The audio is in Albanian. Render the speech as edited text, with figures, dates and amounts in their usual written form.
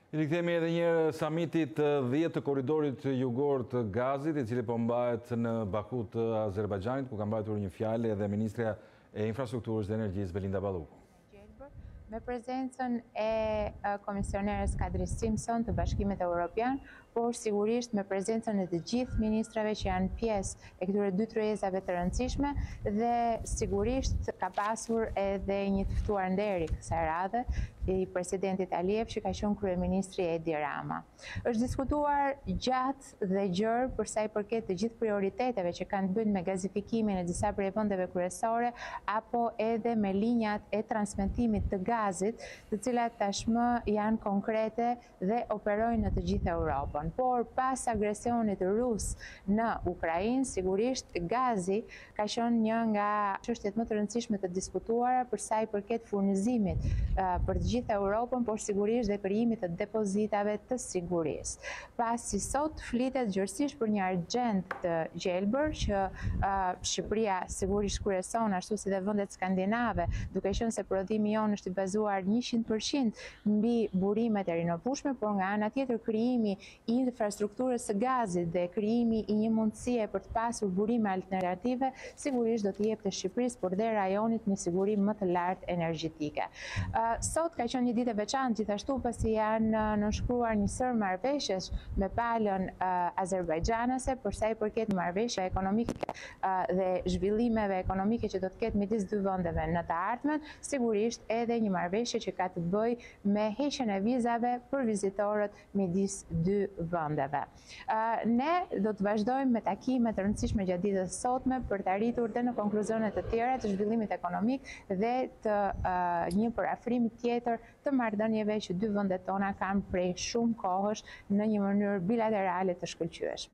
Rikthehemi edhe një samitit 10 të korridorit jugor të Gazit, i cili po mbahet në Baku të Azerbajxhanit, ku ka mbajtur një fjalë edhe ministrja e infrastrukturës dhe energjisë Belinda Balluku. Me prezencën e komisioneres Kadri Simpson të Bashkimit Evropian, por sigurisht me prezencën e të gjithë ministrave që janë pjesë e këtyre dy tryezave të rëndësishme dhe sigurisht ka pasur edhe një të ftuar nderi kësaj radhe i presidentit Alijev që ka qenë kryeministri Edi Rama. Është diskutuar gjatë dhe gjerë për sa i përket të gjithë prioriteteve që kanë të bëjnë me gazifikimin e disa prej vendeve kryesore apo edhe me linjat e transmetimit të gazit, të cilat tashmë janë konkrete dhe operojnë në të gjithë Europën. Por pas agresionit rus në Ukrainë, sigurisht gazi ka qenë një nga çështjet më të rëndësishme të diskutuara për sa i përket furnizimit për të gjithë Europën, por sigurisht dhe krijimit të depozitave të sigurisë. Pasi sot flitet gjërësisht për një argjend të gjelbër që Shqipëria sigurisht kryeson ashtu si dhe vendet skandinave, duke qenë se prodhimi jonë është i bazuar 100% mbi burimet e rinovueshme, por nga ana tjetër krijimi i infrastrukturës së gazit dhe krijimi i një mundësie për të pasur burime alternative sigurisht do të jep të Shqipërisë por dhe rajonit një siguri më të lartë energjetike. Sot ka qenë një ditë e veçantë gjithashtu pasi janë nënshkruar një sër marrëveshjesh me palën azerbajdxhanase për sa i përket marrëveshjeve ekonomike dhe zhvillimeve ekonomike që do të ketë midis dy vendeve në të ardhmen, sigurisht edhe një marrëveshje që ka të bëjë me heqjen e vizave për vizitorët midis dy vendeve. Ne do të vazhdojmë me takime të rëndësishme gjatë ditës sotme për të arritur dhe në konkluzione të tjera të zhvillimit ekonomik dhe të një parafrimi tjetër të marrëdhënieve që dy vendet tona kanë prej shumë kohësh në një mënyrë bilaterale të shkëlqyeshme.